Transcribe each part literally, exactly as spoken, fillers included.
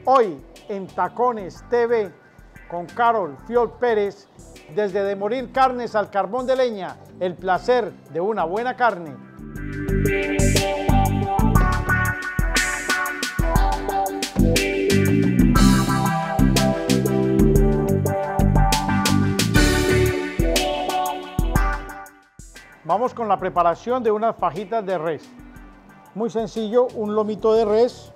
Hoy en Tacones T V con Carol Fiol Pérez, desde De Morir Carnes al Carbón de Leña, el placer de una buena carne. Vamos con la preparación de unas fajitas de res. Muy sencillo, un lomito de res.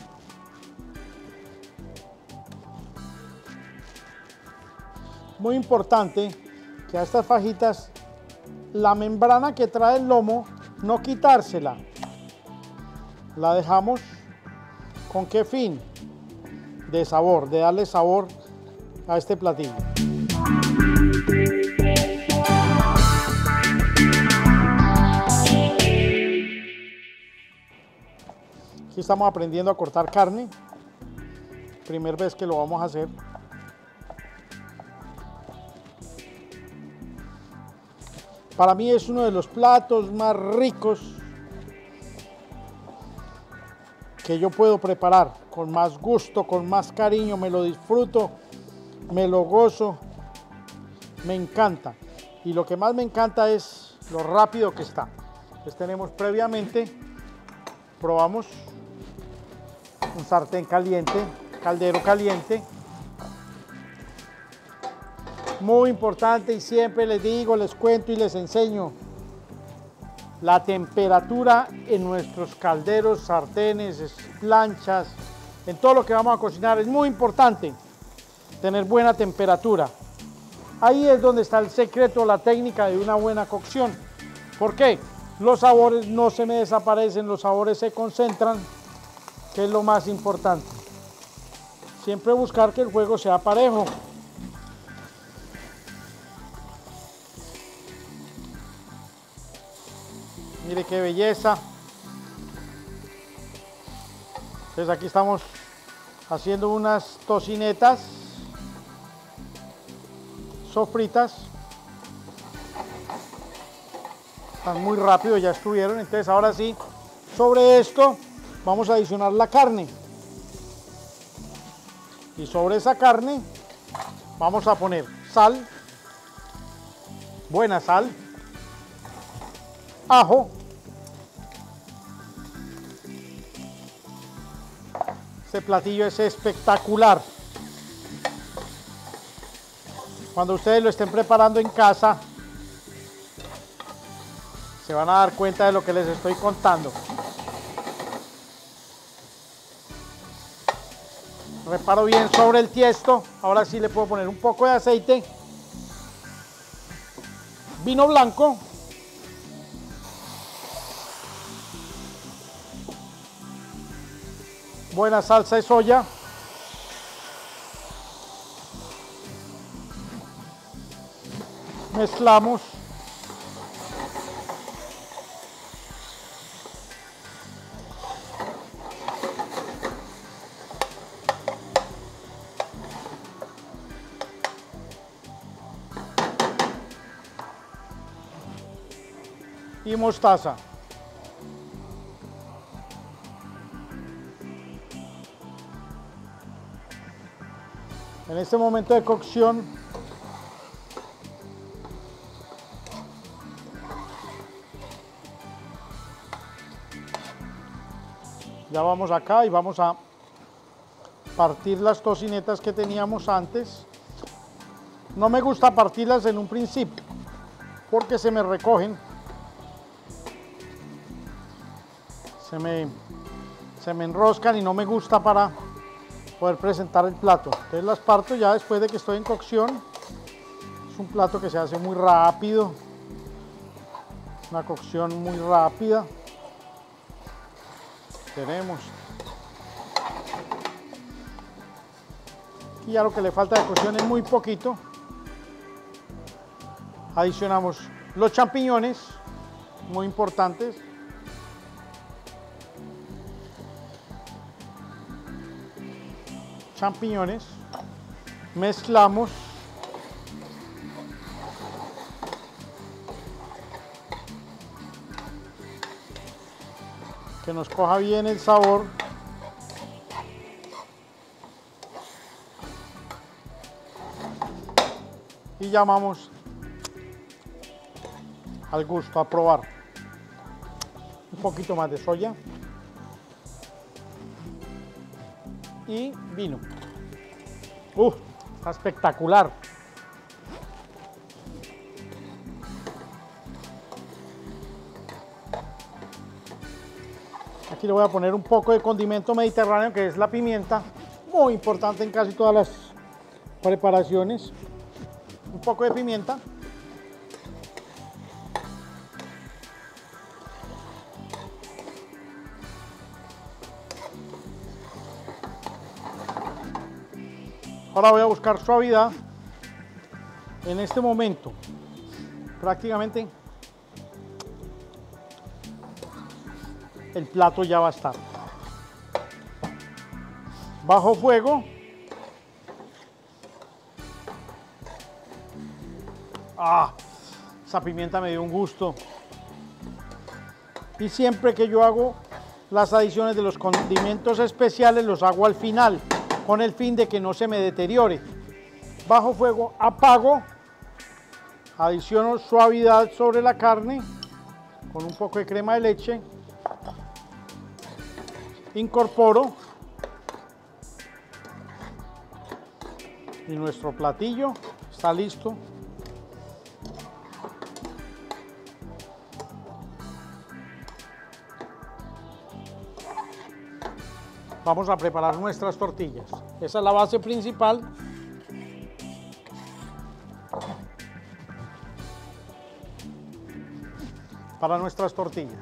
Muy importante que a estas fajitas la membrana que trae el lomo no quitársela. La dejamos ¿con qué fin? De sabor, de darle sabor a este platillo. Aquí estamos aprendiendo a cortar carne. Primera vez que lo vamos a hacer. Para mí es uno de los platos más ricos que yo puedo preparar, con más gusto, con más cariño, me lo disfruto, me lo gozo, me encanta. Y lo que más me encanta es lo rápido que está. Pues tenemos previamente, probamos un sartén caliente, caldero caliente. Muy importante, y siempre les digo, les cuento y les enseño, la temperatura en nuestros calderos, sartenes, planchas, en todo lo que vamos a cocinar es muy importante tener buena temperatura. Ahí es donde está el secreto, la técnica de una buena cocción. ¿Por qué? Los sabores no se me desaparecen, los sabores se concentran, que es lo más importante. Siempre buscar que el fuego sea parejo. Mire qué belleza. Entonces aquí estamos haciendo unas tocinetas sofritas. Están muy rápido, ya estuvieron. Entonces ahora sí, sobre esto vamos a adicionar la carne. Y sobre esa carne vamos a poner sal, buena sal, ajo, este platillo es espectacular. Cuando ustedes lo estén preparando en casa, se van a dar cuenta de lo que les estoy contando. Reparo bien sobre el tiesto. Ahora sí le puedo poner un poco de aceite, vino blanco, buena salsa de soya, mezclamos, y mostaza. En este momento de cocción ya vamos acá y vamos a partir las tocinetas que teníamos antes. No me gusta partirlas en un principio porque se me recogen, se me, se me enroscan y no me gusta para poder presentar el plato. Entonces las parto ya después de que estoy en cocción. Es un plato que se hace muy rápido, una cocción muy rápida. Tenemos, y ya lo que le falta de cocción es muy poquito. Adicionamos los champiñones, muy importantes. Champiñones, mezclamos, que nos coja bien el sabor. Y llamamos al gusto a probar. Un poquito más de soya y vino. ¡Uf! Está espectacular. Aquí le voy a poner un poco de condimento mediterráneo, que es la pimienta, muy importante en casi todas las preparaciones. Un poco de pimienta. Ahora voy a buscar suavidad. En este momento, prácticamente el plato ya va a estar. Bajo fuego. Ah, esa pimienta me dio un gusto. Y siempre que yo hago las adiciones de los condimentos especiales, los hago al final, con el fin de que no se me deteriore. Bajo fuego, apago, adiciono suavidad sobre la carne con un poco de crema de leche, incorporo y nuestro platillo está listo. Vamos a preparar nuestras tortillas. Esa es la base principal. Para nuestras tortillas.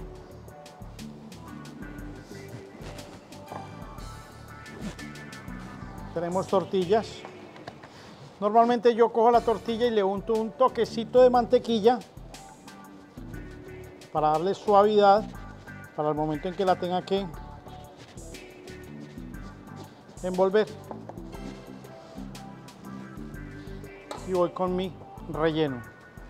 Tenemos tortillas. Normalmente yo cojo la tortilla y le unto un toquecito de mantequilla para darle suavidad para el momento en que la tenga que envolver. Y voy con mi relleno.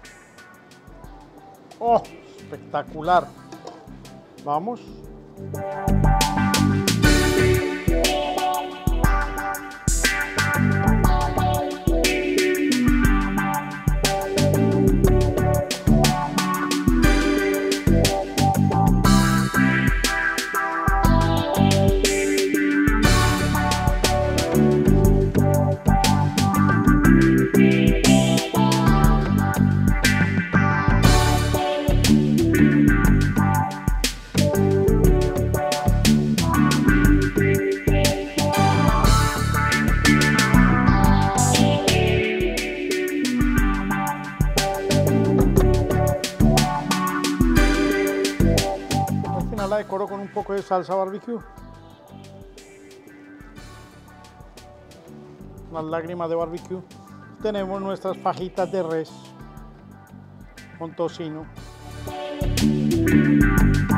¡Oh! Espectacular. Vamos. La decoro con un poco de salsa barbecue, unas lágrimas de barbecue. Tenemos nuestras fajitas de res con tocino.